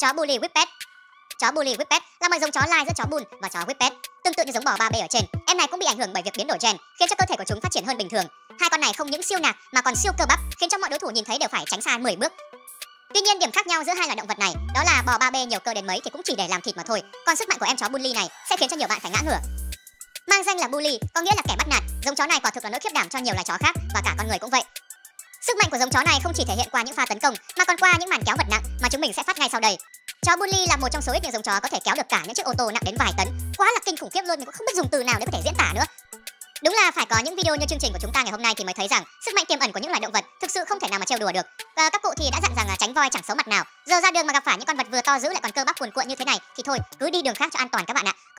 Chó bully whippet. Chó bully whippet là một giống chó lai giữa chó bull và chó whippet. Tương tự như giống bò ba b ở trên, em này cũng bị ảnh hưởng bởi việc biến đổi gen, khiến cho cơ thể của chúng phát triển hơn bình thường. Hai con này không những siêu nạc mà còn siêu cơ bắp, khiến cho mọi đối thủ nhìn thấy đều phải tránh xa 10 bước. Tuy nhiên, điểm khác nhau giữa hai loài động vật này đó là bò ba b nhiều cơ đến mấy thì cũng chỉ để làm thịt mà thôi, còn sức mạnh của em chó bully này sẽ khiến cho nhiều bạn phải ngã ngửa. Mang danh là bully có nghĩa là kẻ bắt nạt, giống chó này quả thực là nỗi khiếp đảm cho nhiều loài chó khác và cả con người cũng vậy. Sức mạnh của giống chó này không chỉ thể hiện qua những pha tấn công mà còn qua những màn kéo vật nặng mà chúng mình sẽ phát ngay sau đây. Chó bully là một trong số ít những giống chó có thể kéo được cả những chiếc ô tô nặng đến vài tấn, quá là kinh khủng khiếp luôn, mình cũng không biết dùng từ nào để có thể diễn tả nữa. Đúng là phải có những video như chương trình của chúng ta ngày hôm nay thì mới thấy rằng sức mạnh tiềm ẩn của những loài động vật thực sự không thể nào mà trêu đùa được. Và các cụ thì đã dặn rằng là tránh voi chẳng xấu mặt nào. Giờ ra đường mà gặp phải những con vật vừa to dữ lại còn cơ bắp cuồn cuộn như thế này thì thôi, cứ đi đường khác cho an toàn các bạn ạ.